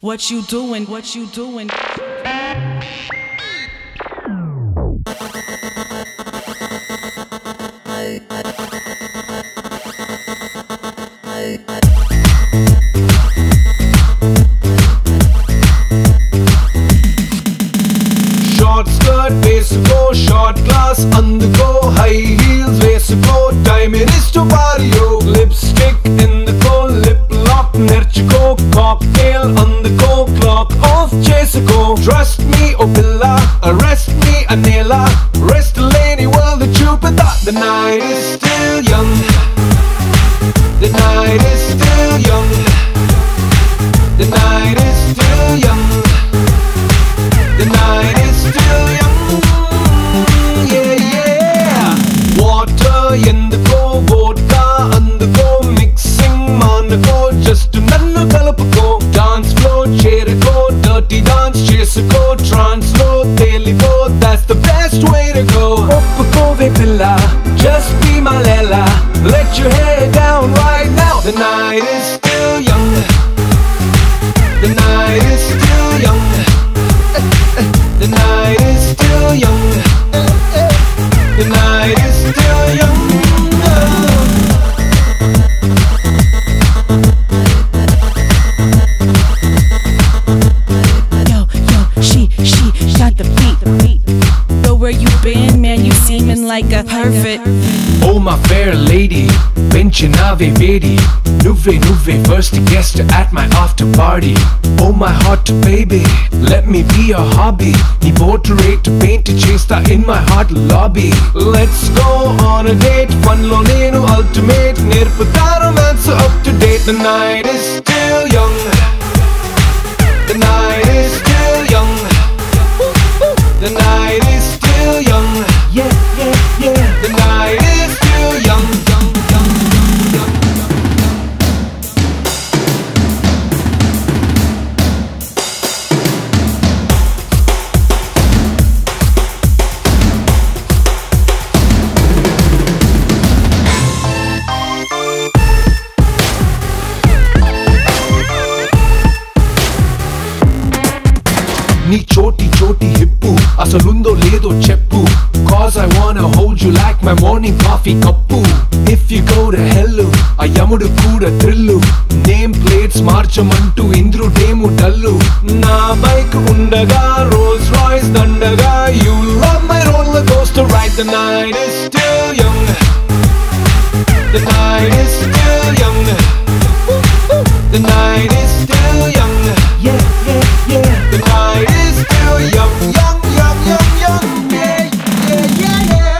What you doing? What you doing? Short skirt, వేసుకో short class అందుకో high heels వేసుకో time is to party-o lipstick ఎందుకో lip lock నేర్చుకో cocktail అందుకో clock off చేసుకో trust me oh పిల్ల arrest me అనేలా rest లేని world చూపుతా the night is still young the night is still young the night is still young the night is still young, yeah, yeah. Water ఎందుకో vodka అందుకో mixing మానుకో just నన్ను కలుపుకో dance floor చేరుకో dirty dance చేసుకో trance లో తేలిపో that's the best way to go ఒప్పుకోవే పిల్ల just be my Lela let your hair down right now the night is still young the night is still young the night is still young. The night is still young. Yo, she got the beat. Yo, where you been, man? You seeming like a perfect. Oh my fair lady, పెంచినావే వేడి నువ్వే first guest at my after party. Oh my hot baby, let me be your hobby. నీ portrait paint చేస్తా in my heart lobby. Let's go on a date, fun లో నేను ultimate నేర్పుతా romance up to date. The night is still young. The night is still young. The night is still young. Yeah, yeah, yeah. The night is still young, young, young, young, young. నీ చోటి hip అసలుందో లేదో చెప్పు cause I wanna hold you like my morning coffee cup if you go to hell ఆ యముడు కూడా thrill name plates మార్చమంటూ ఇంద్రుడేము dull నా bike ఉండగా రోల్స్ రాయ్స్ దండగా you love my roller coaster ride the night is still young the night is still young the night is still young yeah yeah yeah the night is still young young young young young yeah yeah yeah yeah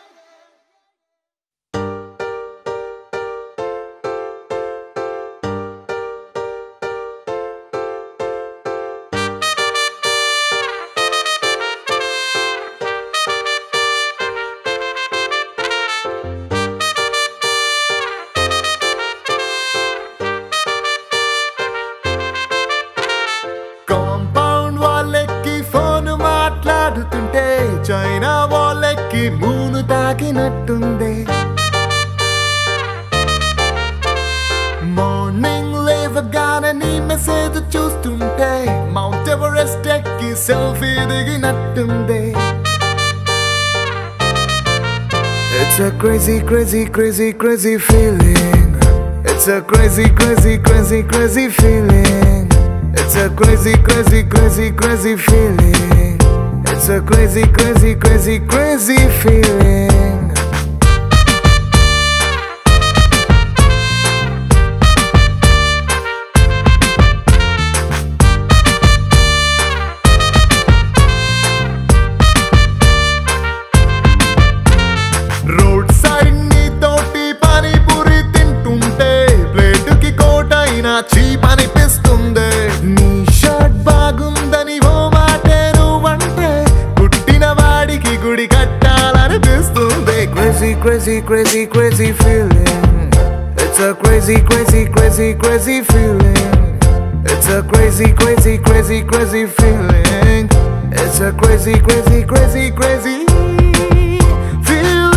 compound వాళ్ళకి phone మాట్లాడుతుంటే China వాళ్ళకి moon తాకినట్టుంది morning లేవగానే నీ message చూస్తుంటే Mount Everest ఎక్కి selfie దిగినట్టుంది It's a crazy, crazy, crazy, crazy feeling. It's a crazy, crazy, crazy, crazy feeling. It's a crazy, crazy, crazy, crazy feeling. It's a crazy, crazy, crazy, crazy feeling. Road side నీ తోటి పానీపూరి తింటుంటే ప్లేటుకి కోటైనా cheap అనిపిస్తుంది నీ shirt బాగుందని ఓ మాటే నువ్వంటే పుట్టిన వాడికి గుడి కట్టాలనిపిస్తుంది crazy crazy crazy crazy feeling it's a crazy crazy crazy crazy feeling it's a crazy crazy crazy crazy feeling it's a crazy crazy crazy crazy feeling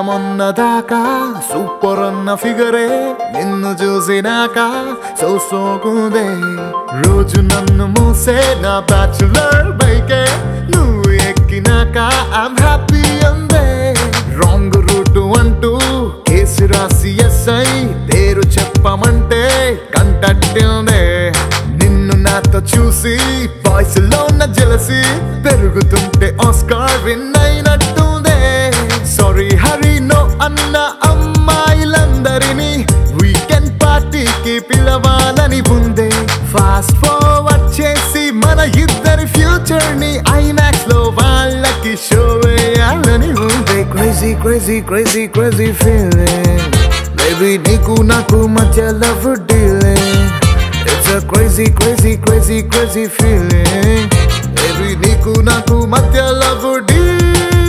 మొన్నదాకా సూపర్ అన్న ఫిగరే నిన్ను చూసినాక సోకుందే రోజు నన్ను మూసే నా బ్యాచులర్ బైకే నువ్వు ఎక్కినాక ఐమ్ హ్యాపీ అందే రాంగ్ రూట్ అంటూ కేసు రాసి ఎస్ఐ పేరు చెప్పమంటే కంటట్టిందే నిన్ను నాతో చూసి వాయిస్ లో ఉన్న జెలసీ పెరుగుతుంటే ఆస్కార్ విన్ అయినట్టుందే సారీ హరి నో అన్న అమ్మాయిలందరినీ వీకెండ్ పార్టీకి పిలవాలని ఉందే ఫాస్ట్ ఫార్వర్డ్ చేసి మన ఇద్దరి ఫ్యూచర్ ని ఐమాక్స్ లో వాళ్ళకి షో వేయాలని ఉందే crazy crazy crazy crazy feeling baby నీకు నాకు మధ్య love dealing It's a crazy, crazy, crazy, crazy feeling Baby, నీకు నాకు మధ్య love dealing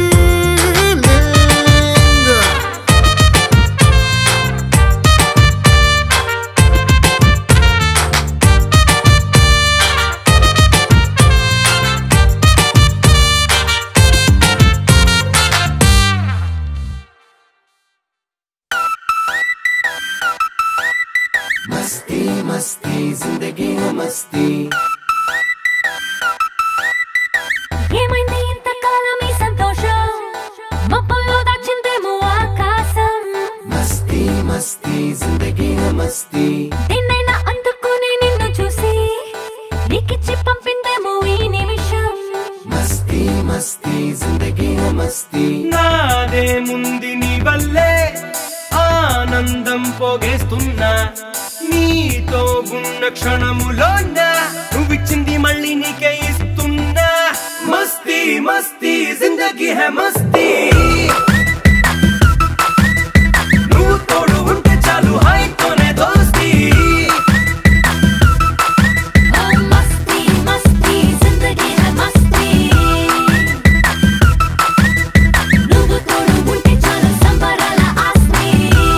मस्ती मस्ती जिंदगी है मस्ती ఏమైంది ఇంతకాలం ఈ సంతోషం మబ్బుల్లో దాచిందేమో ఆకాశం मस्ती मस्ती जिंदगी है मस्ती నిన్నైనా అందుకుని నిన్ను చూసి నీకిచ్చి పంపిందేమో ఈ నిమిషం मस्ती मस्ती जिंदगी है मस्ती నాదే ముంది నీ వల్లే ఆనందం పోగేస్తున్నా నీతో ఉన్న క్షణములోన నువ్విచ్చింది మళ్ళీ నీకే ఇస్తున్నా మస్తీ మస్తీ జిందగీ హై మస్తీ నువ్వు తోడు ఉంటే చాలు హైతోనే దోస్తీ మస్తీ మస్తీ జిందగీ హై మస్తీ నువ్వు తోడు ఉంటే చాలు సంబరాల ఆస్తి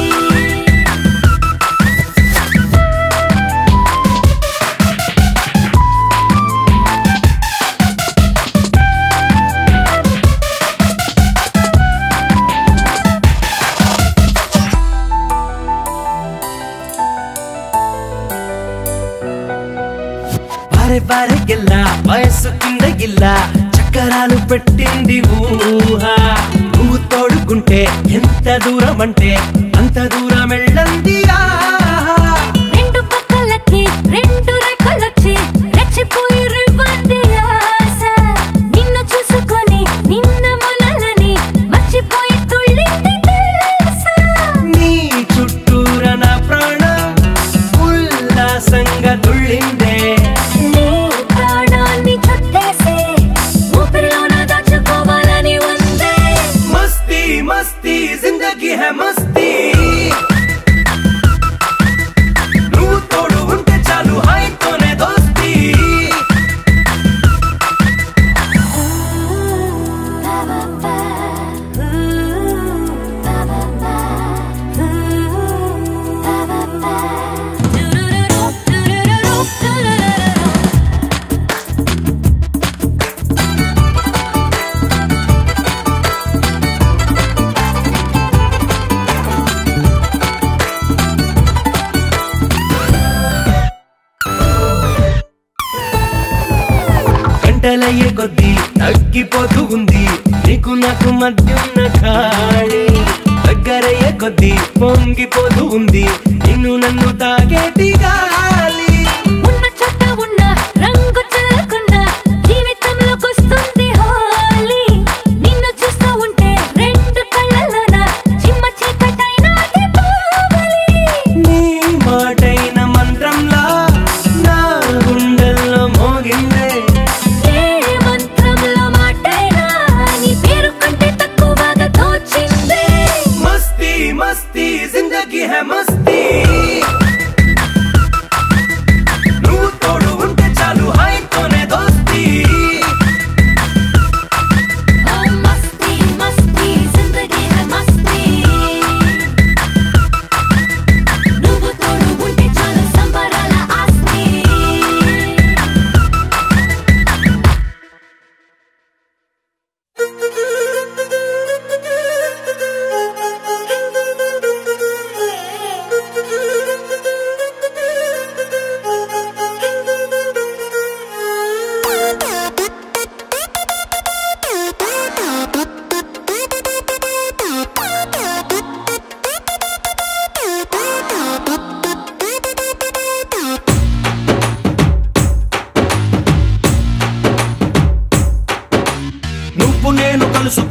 బారే బారెగిల్ల వయస్సు కింద గిల్ల చక్కరాలు పెట్టింది ఊహ నువ్వు తోడుకుంటే ఎంత దూరం అంటే అంత దూరం వెళ్ళంది రెండు పక్కలకి రెండు రెక్కలొచ్చి రెచ్చిపోయి రివ్వంది ఆశ నిన్ను చూసుకొని నిన్న మొనలని మర్చిపోయి తుళ్ళింది తెలుసా నీ చుట్టూర నా ప్రాణం ఉల్లాసంగా తుళ్ళిందే నీ ప్రాణాన్ని చుట్టేసి ఊపిరిలోన దాచుకోవాలని ఉందే మస్తీ మస్తీ జిందగీ హై మస్తీ నువ్వు తోడు ఉంటే చాలు హైతోనే దోస్తీ గంటలయ్యే కొద్దీ తగ్గిపోతూ ఉంది నీకు నాకు మధ్య ఉన్న ఖాళీ దగ్గరయ్యే కొద్దీ పొంగిపోతూ ఉంది నిన్ను నన్ను తాగేటి గాలి ఉన్న చోట ఉన్న రంగు చెల్లకుండా జీవితంలోకొస్తుంది హోలీ నిన్ను చూస్తూ ఉంటే రెండు కళ్ళలోన చిమ్మ చీకటైన దీపావళి నీ మాటైన మంత్రంలా నా గుండెల్లో మోగిందే ఏ మంత్రంలో మాటైనా నీ పేరు కంటే తక్కువగా తోచిందే మస్తీ మస్తీ జిందగీ హై మస్తీ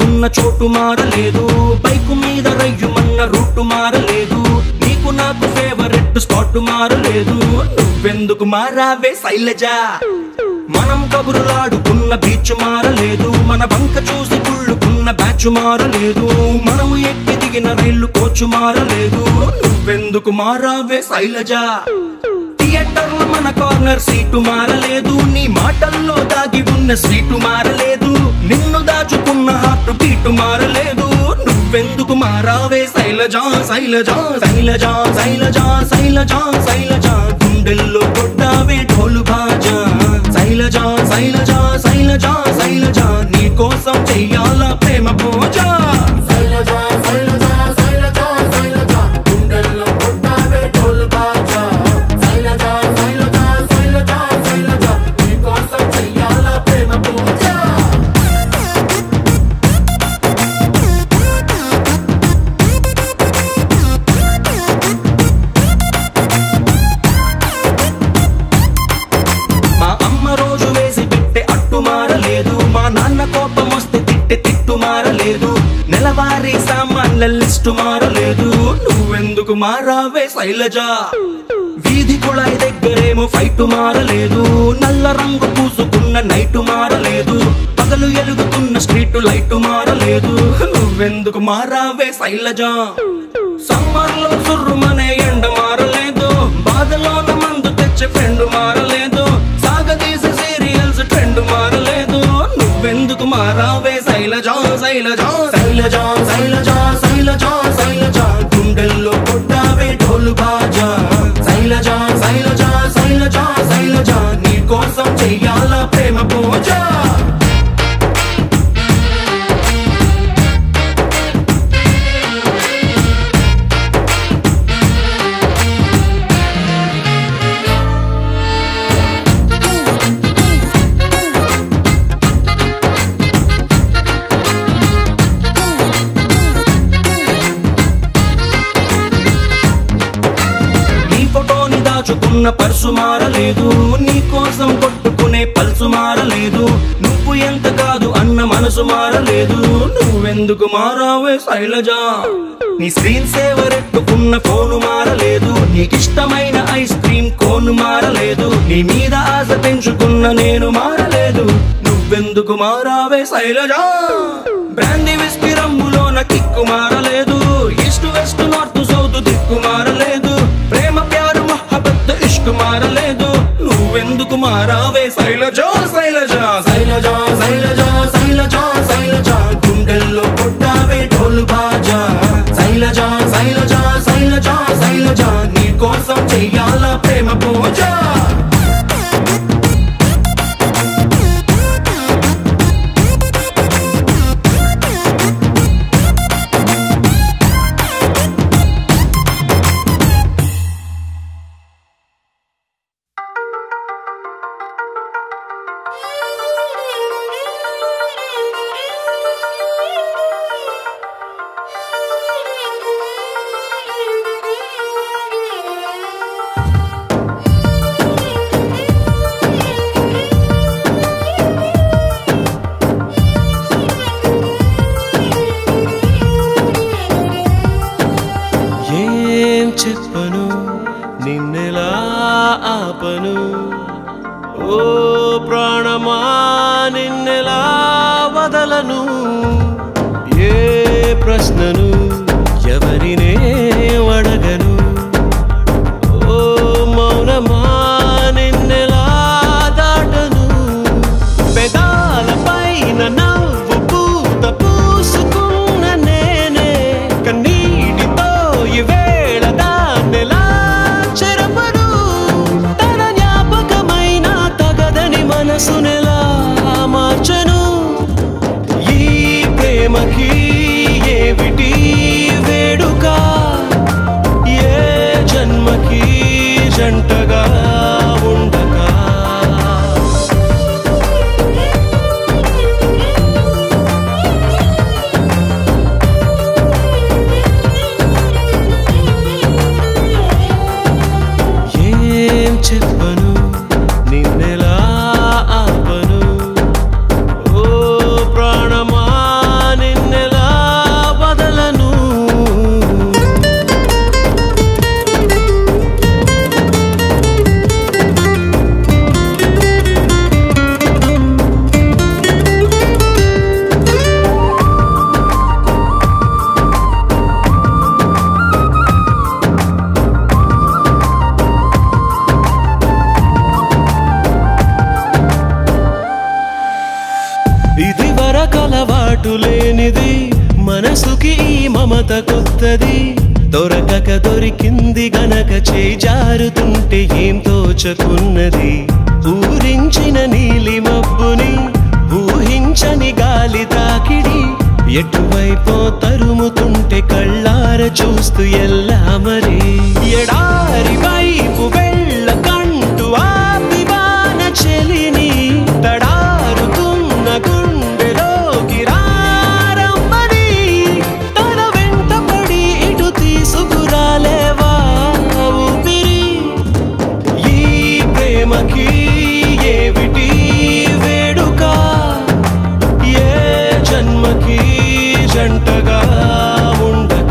ఉన్న చోటు మారలేదు, బైకు మీద రయ్యుమన్న రూటు మారలేదు, నీకు నాకు ఫేవరెట్ స్పాట్ మారలేదు. నువ్వెందుకు మారావే శైలజా? మనం కబురులాడుకున్న బీచ్ మారలేదు, మన బంక చూసి కుళ్ళుకున్న బ్యాచ్ మారలేదు, మనము ఎక్కి దిగిన రైలు కోచు మారలేదు. నువ్వెందుకు మారావే శైలజా? థియేటర్లో మన కార్నర్ సీటు మారలేదు, నీ మాటల్లో దాగి ఉన్న స్వీటు మారలేదు, నిన్ను దాచుకున్న హార్ట్ బీటు మారలేదు. నువ్వెందుకు మారావే శైలజా? శైలజా శైలజా శైలజా శైలజా శైలజా గుండెల్లో కొట్టావే ఢోలు బాజా. శైలజా శైలజా శైలజా శైలజా నీ కోసం చెయ్యాలా ప్రేమ పూజ. శైలజా శైలజా శైలజా శైలజా గుండెల్లో కొట్టావే ఢోలు బాజా. శైలజా శైలజా శైలజా శైలజా నీ కోసం చెయ్యాలా ప్రేమ పూజ. మా అమ్మ రోజు వేసి పెట్టే అట్టు మారలేదు, మా నాన్న కోపం వస్తే తిట్టే తిట్టు మారలేదు, నెలవారీ సామాన్ల లిస్టు మారలేదు. నువ్వెందుకు మారావే శైలజా? వీధి కుళాయి దగ్గరేమో ఫైట్ మారలేదు, నల్ల రంగు పూసుకున్న నైటు మారలేదు, పగలు ఎలుగుతున్న స్ట్రీట్ లైట్ మారలేదు. నువ్వెందుకు మారావే శైలజా? సమ్మర్లో సుర్రుమనే ఎండ మారలేదు, బాధలోన మందు తెచ్చే ఫ్రెండ్ మారలేదు, సాగదీసే సీరియల్స్ ట్రెండ్ మారలేదు. నువ్వెందుకు మారావే శైలజా? శైలజా శైలజా శైలజా శైలజా శైలజా గుండెల్లో కొట్టావే ఢోలు బాజా. శైలజా శైలజా శైలజా శైలజా నీ కోసం చెయ్యాలా ప్రేమ పూజ. దాచుకున్న పర్సు మారలేదు, నీ కోసం కొట్టుకునే పల్సు మారలేదు, నువ్వు ఎంత కాదు అన్న మనసు మారలేదు. నువ్వెందుకు మారావే శైలజా? నీ స్క్రీన్ సేవర్ ఎట్టుకున్న ఫోను మారలేదు, నీకిష్టమైన ఐస్ క్రీమ్ కోను మారలేదు, నీ మీద ఆశ పెంచుకున్న నేను మారలేదు. నువ్వెందుకు మారావే శైలజా? బ్రాండీ విస్కీ రంగులోన కిక్కు మారలేదు, ఈస్ట్ వెస్ట్ నార్త్ సౌత్ దిక్కు మారలేదు, ప్రేమ ప్యారు మొహబ్బత్ ఇష్క్ మారలేదు. నువ్వెందుకు మారావే శైలజా? శైలజా శైలజా శైలజా శైలజా శైలజా గుండెల్లో కొట్టావే ఢోలు బాజా. శైలజా శైలజా శైలజా శైలజా నీ కోసం చెయ్యాలా ప్రేమ పూజ. చెప్పను నిన్నెలా ఆపను, ఓ ప్రాణమా నిన్నెలా వదలను, ఏ ప్రశ్నను ఎవరినే అడగను, ఓ మౌనమా నిన్నెలా దాటను, పెదాలపైన నవ్వు పూత పూసుకున్న నేనే కన్నీటితో ఇవేళ దాన్నెలా చెరపను, తన జ్ఞాపకమైన తగదని మనసునెలా మార్చను, ఈ ప్రేమకి ఏమిటి వేడుక, ఏ జన్మకి జంటగా ఉండక. ఏం చెప్పను నిన్నెలా ఆపను, ఓ ప్రాణమా నిన్న లేనిది మనసుకి ఈ మమత కొత్తది దొరకక దొరికింది గనక చేజారుతుంటే ఏం తోచకున్నది ఊరించిన నీలి మబ్బుని ఊహించని గాలి తాకిడి ఎటువైపో తరుముతుంటే కళ్ళార చూస్తూ ఎల్లా మరి ఎడారి వైపు వెళ్ళకంటూ ఆపివాన చెలిని తడారుతున్న గుండెలోకి రారమ్మని తన వెంట పడి ఇటు తీసుకురాలేవా ఊపిరి ఈ ప్రేమకి ఏమిటి వేడుక ఏ జన్మకి జంటగా ఉండక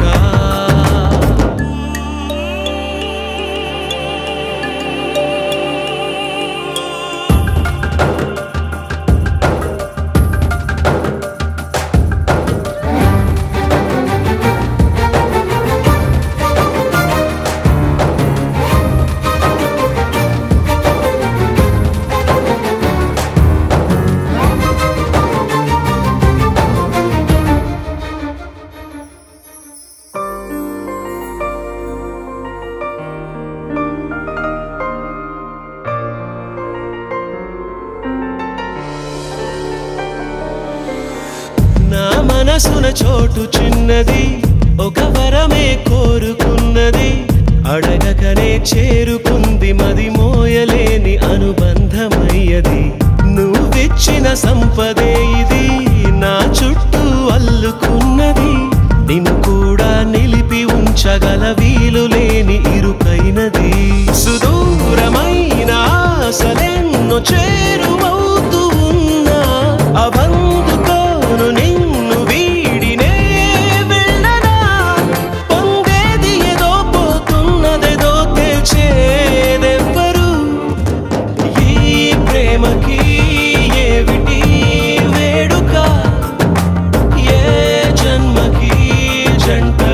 నా మనసున చోటు చిన్నది ఒక వరమే కోరుకున్నది అడగకనే చేరుకుంది మది మోయలేని అనుబంధమయ్యది నువ్విచ్చిన సంపదే ఇది నా చుట్టూ అల్లుకున్నది నిన్ను కూడా నిలిపి ఉంచగల వీలు లేని ఇరుకైనది సుదూరమైన ఆశలెన్నో చేరువవుతూ ఉన్నా అవందుకోను నిన్ను వీడినే వెళ్ళనా పొందేది ఏదో పోతున్నదేదో తెల్చేదెవ్వరు ఈ ప్రేమకి ఏమిటి వేడుక ఏ జన్మకి జంట